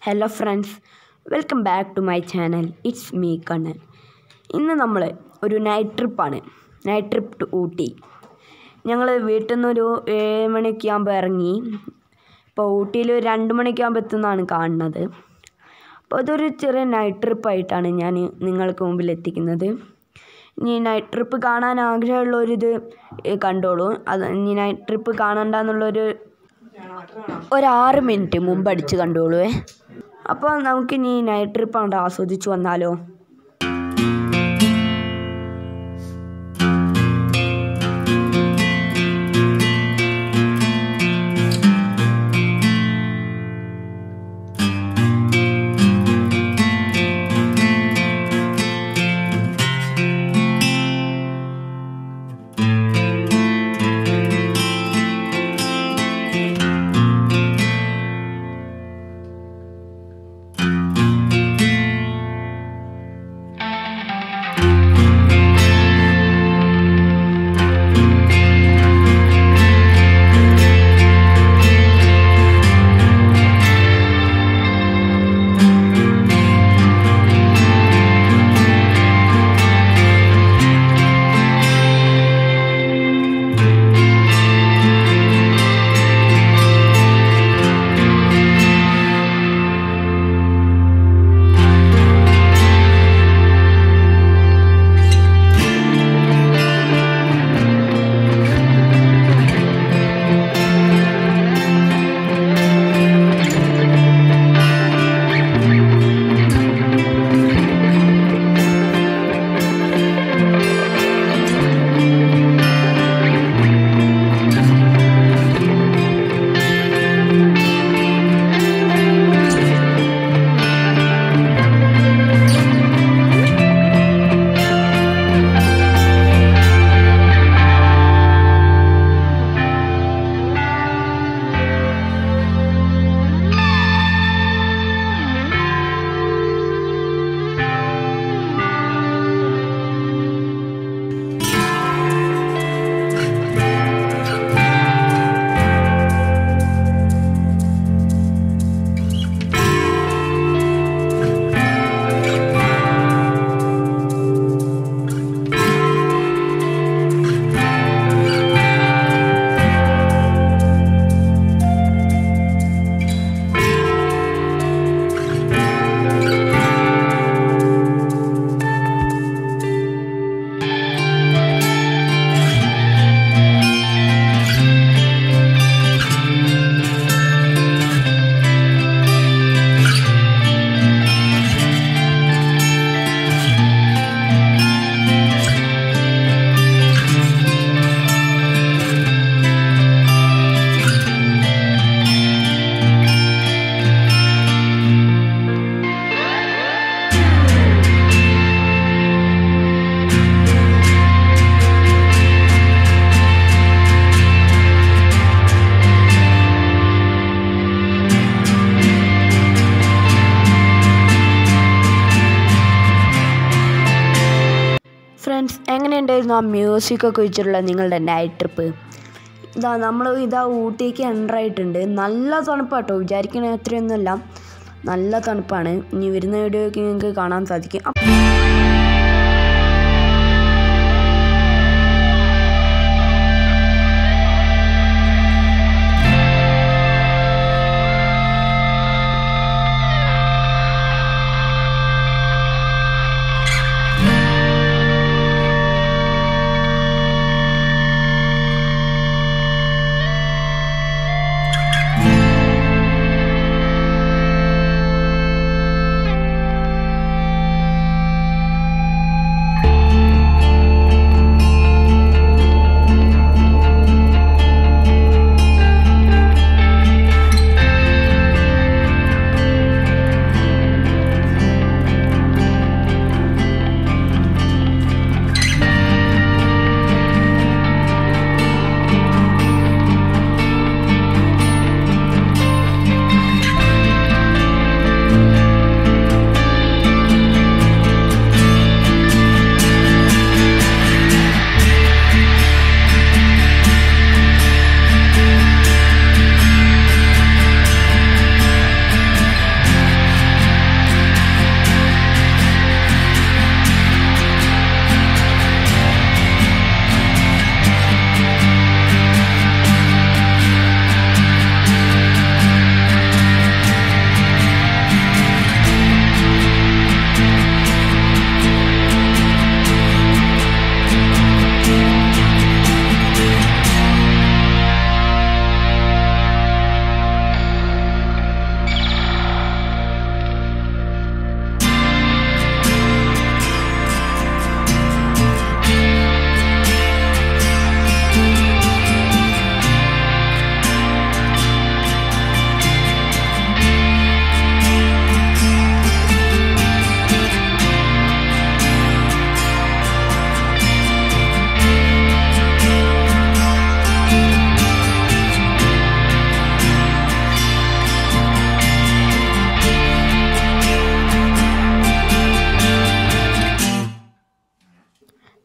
Hello friends, welcome back to my channel. It's me Kannan. ഇന്ന് നമ്മൾ ഒരു നൈറ്റ് ട്രിപ്പ് ടു ഊട്ടി. ഞങ്ങൾ വീട്ടിൽ നിന്നൊരു 7 മണിയൊക്കെ ആകുമ്പോൾ ഇറങ്ങി. ഇപ്പോൾ ഊട്ടിയിൽ 2 മണിയൊക്കെ ആകുമ്പോൾ എത്തുന്നതാണ് കാണുന്നത്. അപ്പോൾ അതൊരു ചെറിയ നൈറ്റ് ട്രിപ്പായിട്ടാണ് ഞാൻ നിങ്ങൾക്ക് മുമ്പിൽ എത്തിക്കുന്നത്. ഇനി നൈറ്റ് ട്രിപ്പ് കാണാൻ ആഗ്രഹമുള്ളവരിത് കണ്ടോളൂ. ഇനി നൈറ്റ് ട്രിപ്പ് കാണണ്ടെന്നുള്ളൊരു 6 മിനിറ്റ് മുമ്പ് അടിച്ച് കണ്ടോളൂ. അപ്പോൾ നമുക്കിനി നൈറ്റ് ട്രിപ്പ് അങ്ങോട്ട് ആസ്വദിച്ച് വന്നാലോ. ഫ്രണ്ട്സ്, എങ്ങനെയുണ്ടായിരുന്നു ആ മ്യൂസിക്കൊക്കെ വെച്ചിട്ടുള്ള നിങ്ങളുടെ നൈറ്റ് ട്രിപ്പ്? നമ്മൾ ഊട്ടിക്ക് എൻ്റർ ആയിട്ടുണ്ട്. നല്ല തണുപ്പാട്ടോ, വിചാരിക്കണ അത്രയൊന്നുമല്ല, നല്ല തണുപ്പാണ്. ഇനി വരുന്ന വീഡിയോയ്ക്ക് നിങ്ങൾക്ക് കാണാൻ സാധിക്കും.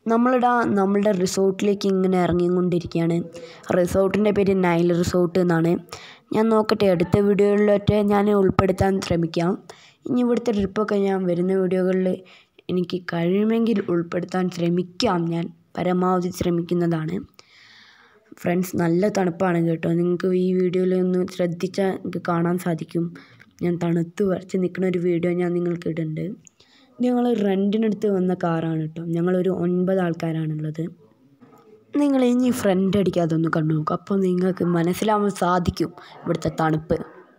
നമ്മളുടെ റിസോർട്ടിലേക്ക് ഇങ്ങനെ ഇറങ്ങിക്കൊണ്ടിരിക്കുകയാണ്. റിസോർട്ടിൻ്റെ പേര് നൈൽ റിസോർട്ട് എന്നാണ്. ഞാൻ നോക്കട്ടെ, അടുത്ത വീഡിയോകളിലൊക്കെ ഞാൻ ഉൾപ്പെടുത്താൻ ശ്രമിക്കാം. ഇനി ഇവിടുത്തെ ട്രിപ്പൊക്കെ ഞാൻ വരുന്ന വീഡിയോകളിൽ എനിക്ക് കഴിയുമെങ്കിൽ ഉൾപ്പെടുത്താൻ ശ്രമിക്കാം. ഞാൻ പരമാവധി ശ്രമിക്കുന്നതാണ്. ഫ്രണ്ട്സ്, നല്ല തണുപ്പാണ് കേട്ടോ. നിങ്ങൾക്ക് ഈ വീഡിയോയിൽ ഒന്ന് ശ്രദ്ധിച്ചാൽ നിങ്ങൾക്ക് കാണാൻ സാധിക്കും. ഞാൻ തണുത്ത് വരച്ച് നിൽക്കുന്ന ഒരു വീഡിയോ ഞാൻ നിങ്ങൾക്ക് ഇടുന്നുണ്ട്. ഞങ്ങൾ റെൻറ്റിനെടുത്ത് വന്ന കാറാണ് കേട്ടോ. ഞങ്ങളൊരു 9 ആൾക്കാരാണുള്ളത്. നിങ്ങൾ ഇനി ഫ്രണ്ട് അടിക്കാതെ ഒന്ന് കണ്ടു നോക്കും. അപ്പോൾ നിങ്ങൾക്ക് മനസ്സിലാവാൻ സാധിക്കും ഇവിടുത്തെ തണുപ്പ്.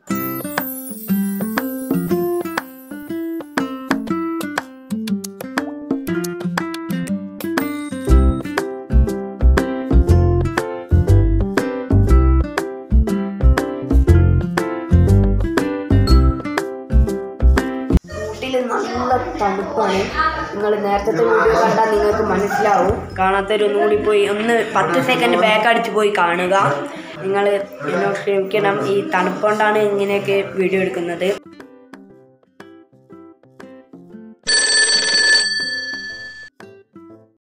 നല്ല തണുപ്പാണ്. നിങ്ങൾ നേരത്തെ വീഡിയോ കണ്ടാൽ നിങ്ങൾക്ക് മനസ്സിലാവും. കാണാത്തവരൊന്നുകൂടി പോയി ഒന്ന് 10 സെക്കൻഡ് ബാക്ക് അടിച്ച് പോയി കാണുക. നിങ്ങൾ എന്നോട് ക്ഷമിക്കണം, ഈ തണുപ്പ് കൊണ്ടാണ് ഇങ്ങനെയൊക്കെ വീഡിയോ എടുക്കുന്നത്.